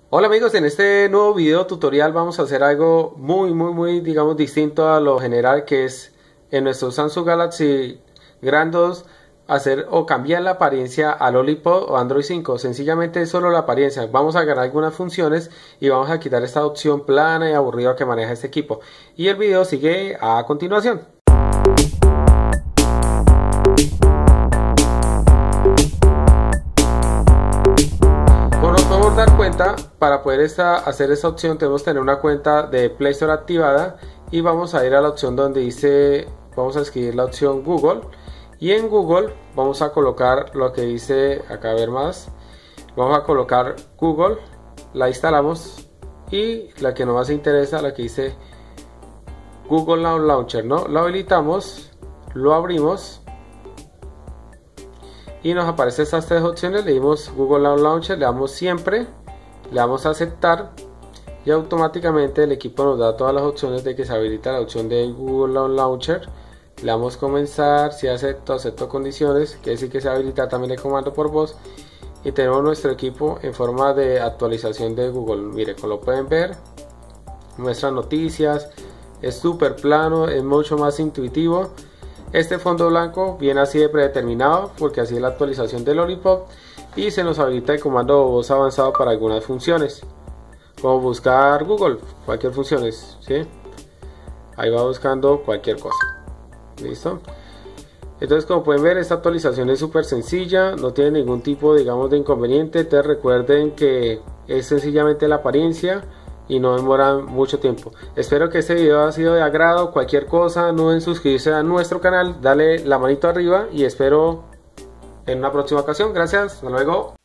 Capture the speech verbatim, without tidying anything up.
Hola amigos, en este nuevo video tutorial vamos a hacer algo muy muy muy digamos distinto a lo general, que es en nuestro Samsung Galaxy Grand dos hacer o cambiar la apariencia a Lollipop o Android cinco. Sencillamente es solo la apariencia. Vamos a ganar algunas funciones y vamos a quitar esta opción plana y aburrida que maneja este equipo, y el video sigue a continuación. Como nos podemos dar cuenta, para poder esta, hacer esta opción tenemos que tener una cuenta de Play Store activada, y vamos a ir a la opción donde dice, vamos a escribir la opción Google, y en Google vamos a colocar lo que dice acá, a ver más, vamos a colocar Google, la instalamos, y la que nos interesa, la que dice Google Launcher, ¿no? Lo habilitamos, lo abrimos y nos aparecen estas tres opciones. Le dimos Google Launcher, le damos siempre, le damos a aceptar, y automáticamente el equipo nos da todas las opciones de que se habilita la opción de Google Launcher. Le damos comenzar, si acepto, acepto condiciones, quiere decir que se habilita también el comando por voz, y tenemos nuestro equipo en forma de actualización de Google. Mire, como lo pueden ver, muestra noticias, es súper plano, es mucho más intuitivo. Este fondo blanco viene así de predeterminado porque así es la actualización de Lollipop, y se nos habilita el comando de voz avanzado para algunas funciones, como buscar Google, cualquier funciones, ¿sí? Ahí va buscando cualquier cosa. Listo. Entonces, como pueden ver, esta actualización es súper sencilla, no tiene ningún tipo, digamos, de inconveniente. Te recuerden que es sencillamente la apariencia y no demora mucho tiempo. Espero que este video haya sido de agrado. Cualquier cosa, no duden en suscribirse a nuestro canal, dale la manito arriba, y espero en una próxima ocasión. Gracias, hasta luego.